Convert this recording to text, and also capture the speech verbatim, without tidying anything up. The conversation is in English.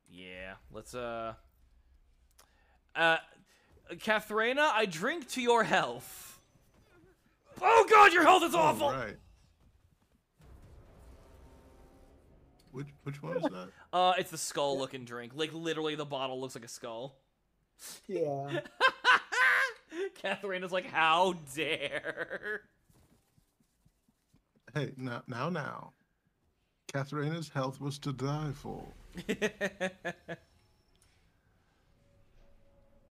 Yeah, let's, uh... Uh, Katharina, I drink to your health. Oh god, your health is awful! Oh, right. Which, which one is that? Uh, it's the skull-looking drink. Like, literally, the bottle looks like a skull. Yeah. Katharina's like, how dare? Hey, now, now, now. Katharina's health was to die for.